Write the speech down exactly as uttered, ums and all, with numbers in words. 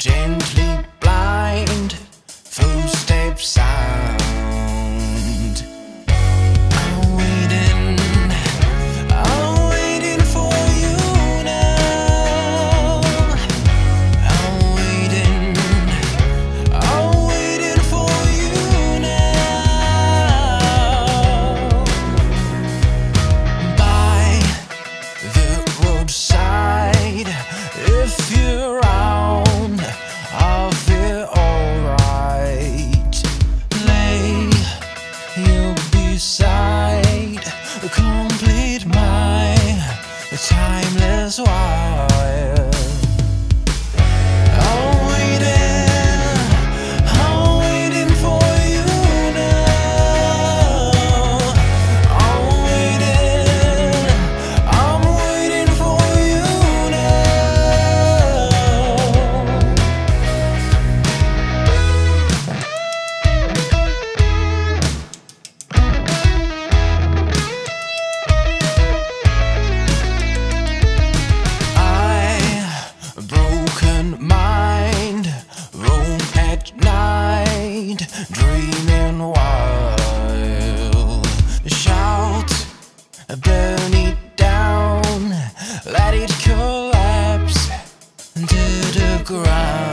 gently blind, footsteps sound. I'm waiting, I'm waiting for you now. I'm waiting, I'm waiting for you now. By the roadside, if you're around, I'll feel alright. Lay you beside, complete my timeless while. I'm waiting, I'm waiting for you now. I'm waiting, I'm waiting for you now. Broken mind, roam at night, dreaming wild. Shout, burn it down, let it collapse to the ground.